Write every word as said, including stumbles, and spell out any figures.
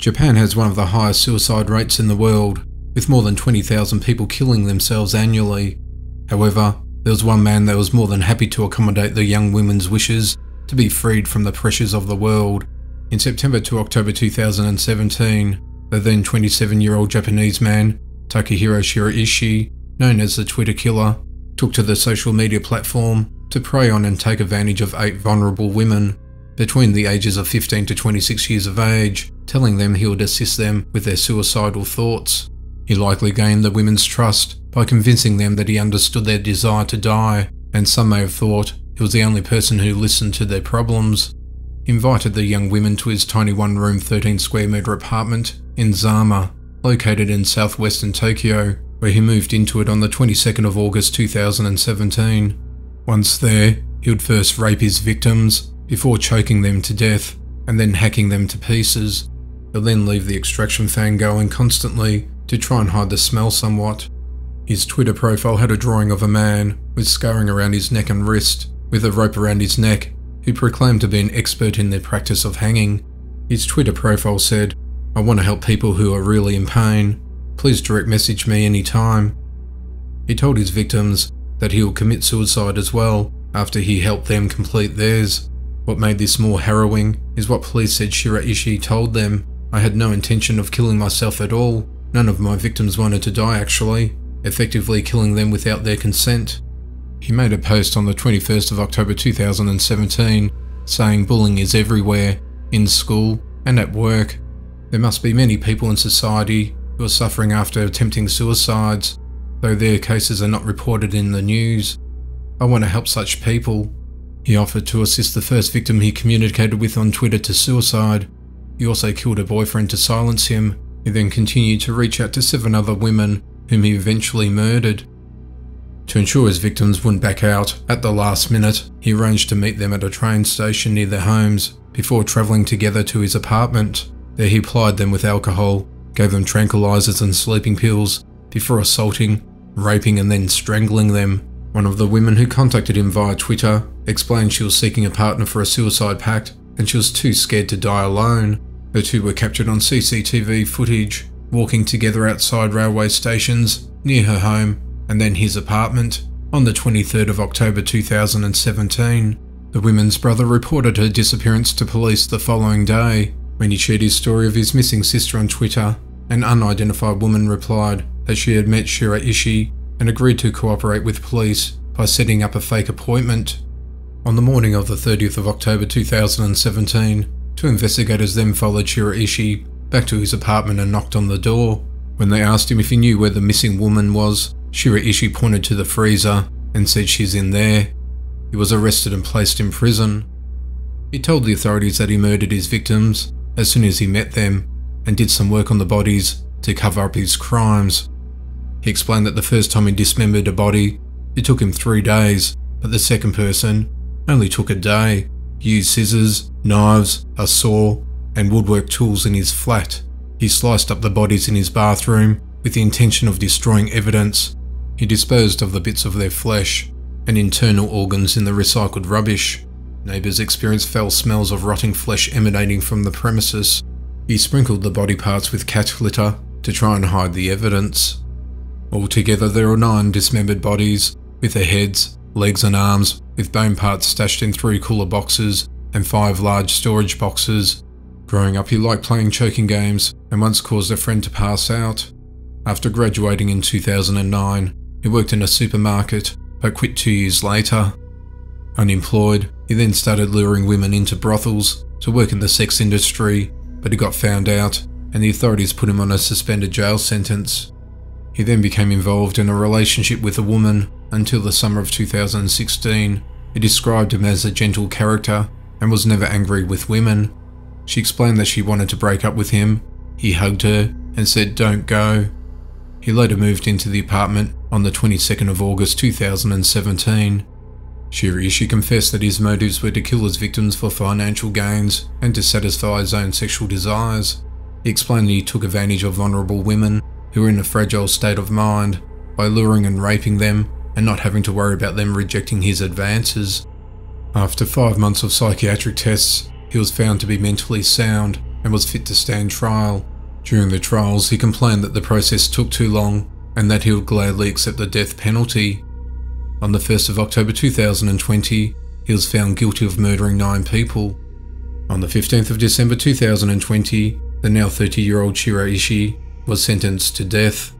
Japan has one of the highest suicide rates in the world, with more than twenty thousand people killing themselves annually. However, there was one man that was more than happy to accommodate the young women's wishes to be freed from the pressures of the world. In September to October two thousand seventeen, the then twenty-seven-year-old Japanese man, Takahiro Shiraishi, known as the Twitter Killer, took to the social media platform to prey on and take advantage of eight vulnerable women between the ages of fifteen to twenty-six years of age, telling them he would assist them with their suicidal thoughts. He likely gained the women's trust by convincing them that he understood their desire to die, and some may have thought he was the only person who listened to their problems. He invited the young women to his tiny one-room thirteen square metre apartment in Zama, located in southwestern Tokyo, where he moved into it on the twenty-second of August two thousand seventeen. Once there, he would first rape his victims, before choking them to death, and then hacking them to pieces. He'll then leave the extraction fan going constantly to try and hide the smell somewhat. His Twitter profile had a drawing of a man with scarring around his neck and wrist, with a rope around his neck, who proclaimed to be an expert in the practice of hanging. His Twitter profile said, "I want to help people who are really in pain. Please direct message me anytime." He told his victims that he would commit suicide as well after he helped them complete theirs. What made this more harrowing is what police said Shiraishi told them. "I had no intention of killing myself at all. None of my victims wanted to die actually, effectively killing them without their consent." He made a post on the twenty-first of October two thousand seventeen saying bullying is everywhere, in school and at work. There must be many people in society who are suffering after attempting suicides, though their cases are not reported in the news. I want to help such people. He offered to assist the first victim he communicated with on Twitter to suicide. He also killed her boyfriend to silence him. He then continued to reach out to seven other women, whom he eventually murdered. To ensure his victims wouldn't back out at the last minute, he arranged to meet them at a train station near their homes, before travelling together to his apartment. There he plied them with alcohol, gave them tranquilizers and sleeping pills, before assaulting, raping and then strangling them. One of the women who contacted him via Twitter explained she was seeking a partner for a suicide pact and she was too scared to die alone. The two were captured on C C T V footage, walking together outside railway stations, near her home, and then his apartment, on the twenty-third of October two thousand seventeen. The woman's brother reported her disappearance to police the following day. When he shared his story of his missing sister on Twitter, an unidentified woman replied that she had met Shiraishi and agreed to cooperate with police by setting up a fake appointment. On the morning of the thirtieth of October two thousand seventeen, two investigators then followed Shiraishi back to his apartment and knocked on the door. When they asked him if he knew where the missing woman was, Shiraishi pointed to the freezer and said she's in there. He was arrested and placed in prison. He told the authorities that he murdered his victims as soon as he met them and did some work on the bodies to cover up his crimes. He explained that the first time he dismembered a body, it took him three days, but the second person only took a day. He used scissors, knives, a saw, and woodwork tools in his flat. He sliced up the bodies in his bathroom with the intention of destroying evidence. He disposed of the bits of their flesh and internal organs in the recycled rubbish. Neighbours experienced foul smells of rotting flesh emanating from the premises. He sprinkled the body parts with cat litter to try and hide the evidence. Altogether, there are nine dismembered bodies, with their heads, legs and arms, with bone parts stashed in three cooler boxes and five large storage boxes. Growing up, he liked playing choking games and once caused a friend to pass out. After graduating in two thousand nine, he worked in a supermarket, but quit two years later. Unemployed, he then started luring women into brothels to work in the sex industry, but he got found out and the authorities put him on a suspended jail sentence. He then became involved in a relationship with a woman until the summer of two thousand sixteen. He described him as a gentle character and was never angry with women. She explained that she wanted to break up with him. He hugged her and said, "Don't go." He later moved into the apartment on the twenty-second of August two thousand seventeen. Shiraishi confessed that his motives were to kill his victims for financial gains and to satisfy his own sexual desires. He explained that he took advantage of vulnerable women who were in a fragile state of mind by luring and raping them and not having to worry about them rejecting his advances. After five months of psychiatric tests, he was found to be mentally sound and was fit to stand trial. During the trials, he complained that the process took too long and that he would gladly accept the death penalty. On the first of October two thousand twenty, he was found guilty of murdering nine people. On the fifteenth of December two thousand twenty, the now thirty-year-old Shiraishi was sentenced to death.